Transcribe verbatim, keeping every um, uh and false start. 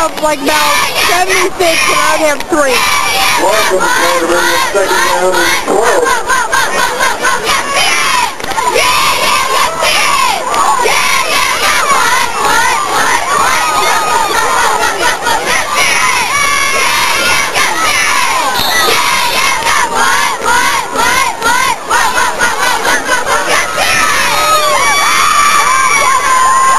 have like about seventy-six and I'd have three. Welcome to second down and twelve.